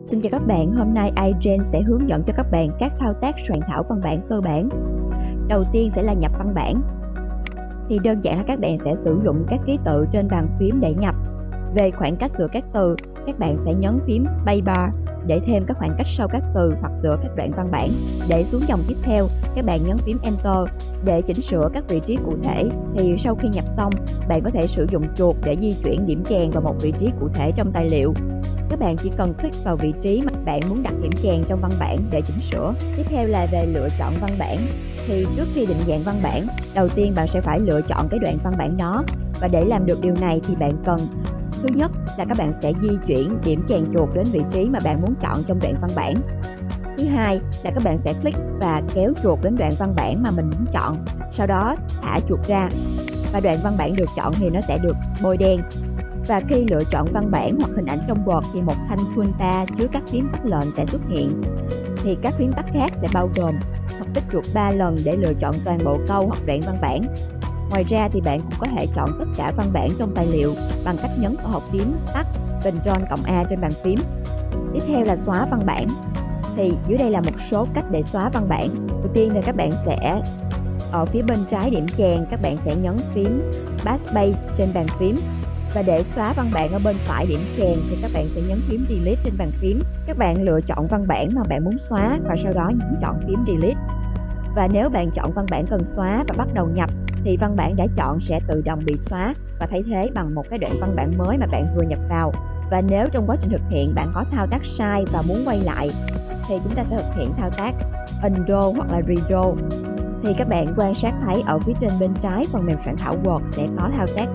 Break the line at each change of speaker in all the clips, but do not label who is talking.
Xin chào các bạn, hôm nay iGen sẽ hướng dẫn cho các bạn các thao tác soạn thảo văn bản cơ bản. Đầu tiên sẽ là nhập văn bản. Thì đơn giản là các bạn sẽ sử dụng các ký tự trên bàn phím để nhập. Về khoảng cách giữa các từ, các bạn sẽ nhấn phím spacebar để thêm các khoảng cách sau các từ hoặc giữa các đoạn văn bản. Để xuống dòng tiếp theo, các bạn nhấn phím Enter để chỉnh sửa các vị trí cụ thể. Thì sau khi nhập xong, bạn có thể sử dụng chuột để di chuyển điểm chèn vào một vị trí cụ thể trong tài liệu. Các bạn chỉ cần click vào vị trí mà bạn muốn đặt điểm chèn trong văn bản để chỉnh sửa. Tiếp theo là về lựa chọn văn bản. Thì trước khi định dạng văn bản, đầu tiên bạn sẽ phải lựa chọn cái đoạn văn bản đó. Và để làm được điều này thì bạn cần, thứ nhất là các bạn sẽ di chuyển điểm chèn chuột đến vị trí mà bạn muốn chọn trong đoạn văn bản. Thứ hai là các bạn sẽ click và kéo chuột đến đoạn văn bản mà mình muốn chọn. Sau đó thả chuột ra và đoạn văn bản được chọn thì nó sẽ được bôi đen. Và khi lựa chọn văn bản hoặc hình ảnh trong Word thì một thanh toolbar chứa các phím tắt lệnh sẽ xuất hiện. Thì các phím tắt khác sẽ bao gồm hoặc tích chuột 3 lần để lựa chọn toàn bộ câu hoặc đoạn văn bản. Ngoài ra thì bạn cũng có thể chọn tất cả văn bản trong tài liệu bằng cách nhấn tổ hợp phím tắt Ctrl+A trên bàn phím. Tiếp theo là xóa văn bản. Thì dưới đây là một số cách để xóa văn bản. Đầu tiên là các bạn sẽ ở phía bên trái điểm chèn, các bạn sẽ nhấn phím Backspace trên bàn phím. Và để xóa văn bản ở bên phải điểm chèn thì các bạn sẽ nhấn phím Delete trên bàn phím. Các bạn lựa chọn văn bản mà bạn muốn xóa và sau đó nhấn chọn phím Delete. Và nếu bạn chọn văn bản cần xóa và bắt đầu nhập thì văn bản đã chọn sẽ tự động bị xóa và thay thế bằng một cái đoạn văn bản mới mà bạn vừa nhập vào. Và nếu trong quá trình thực hiện bạn có thao tác sai và muốn quay lại thì chúng ta sẽ thực hiện thao tác Undo hoặc là Redo. Thì các bạn quan sát thấy ở phía trên bên trái phần mềm soạn thảo Word sẽ có thao tác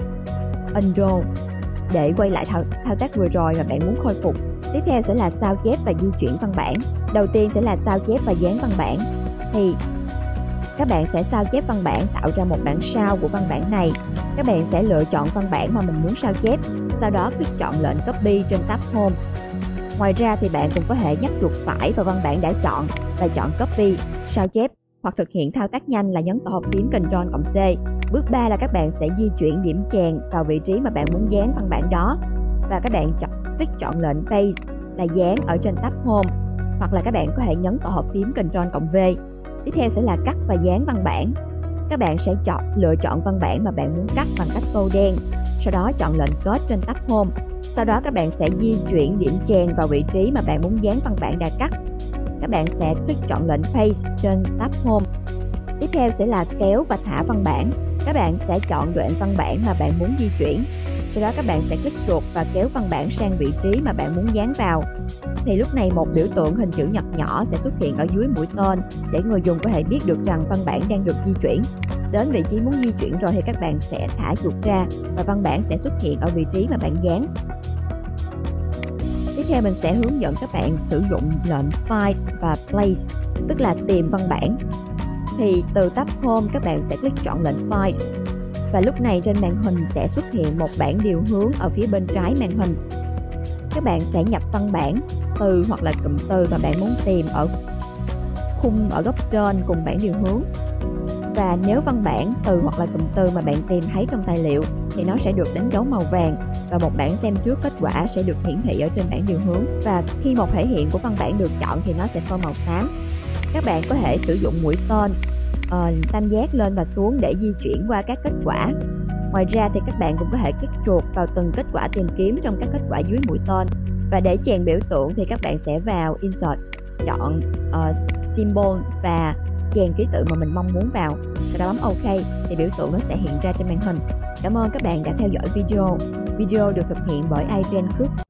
Undo để quay lại thao tác vừa rồi mà bạn muốn khôi phục. Tiếp theo sẽ là sao chép và di chuyển văn bản. Đầu tiên sẽ là sao chép và dán văn bản. Thì các bạn sẽ sao chép văn bản tạo ra một bản sao của văn bản này. Các bạn sẽ lựa chọn văn bản mà mình muốn sao chép, sau đó click chọn lệnh copy trên tab Home. Ngoài ra thì bạn cũng có thể nhấp chuột phải vào văn bản đã chọn và chọn copy, sao chép, hoặc thực hiện thao tác nhanh là nhấn tổ hợp phím Ctrl+C. Bước 3 là các bạn sẽ di chuyển điểm chèn vào vị trí mà bạn muốn dán văn bản đó. Và các bạn click chọn lệnh Paste là dán ở trên tab Home. Hoặc là các bạn có thể nhấn tổ hợp phím Ctrl+V. Tiếp theo sẽ là cắt và dán văn bản. Các bạn sẽ lựa chọn văn bản mà bạn muốn cắt bằng cách tô đen. Sau đó chọn lệnh Cut trên tab Home. Sau đó các bạn sẽ di chuyển điểm chèn vào vị trí mà bạn muốn dán văn bản đã cắt. Các bạn sẽ click chọn lệnh Paste trên tab Home. Tiếp theo sẽ là kéo và thả văn bản. Các bạn sẽ chọn đoạn văn bản mà bạn muốn di chuyển. Sau đó các bạn sẽ click chuột và kéo văn bản sang vị trí mà bạn muốn dán vào. Thì lúc này một biểu tượng hình chữ nhật nhỏ sẽ xuất hiện ở dưới mũi tên để người dùng có thể biết được rằng văn bản đang được di chuyển. Đến vị trí muốn di chuyển rồi thì các bạn sẽ thả chuột ra và văn bản sẽ xuất hiện ở vị trí mà bạn dán. Tiếp theo mình sẽ hướng dẫn các bạn sử dụng lệnh Find và Place, tức là tìm văn bản. Thì từ tab Home các bạn sẽ click chọn lệnh Find. Và lúc này trên màn hình sẽ xuất hiện một bảng điều hướng ở phía bên trái màn hình. Các bạn sẽ nhập văn bản, từ hoặc là cụm từ mà bạn muốn tìm ở khung ở góc trên cùng bảng điều hướng. Và nếu văn bản, từ hoặc là cụm từ mà bạn tìm thấy trong tài liệu thì nó sẽ được đánh dấu màu vàng và một bảng xem trước kết quả sẽ được hiển thị ở trên bảng điều hướng. Và khi một thể hiện của văn bản được chọn thì nó sẽ phơ màu xám. Các bạn có thể sử dụng mũi tên tam giác lên và xuống để di chuyển qua các kết quả. Ngoài ra thì các bạn cũng có thể click chuột vào từng kết quả tìm kiếm trong các kết quả dưới mũi tên. Và để chèn biểu tượng thì các bạn sẽ vào Insert, chọn Symbol và chèn ký tự mà mình mong muốn vào. Sau đó bấm OK thì biểu tượng nó sẽ hiện ra trên màn hình. Cảm ơn các bạn đã theo dõi video. Video được thực hiện bởi iGen Group.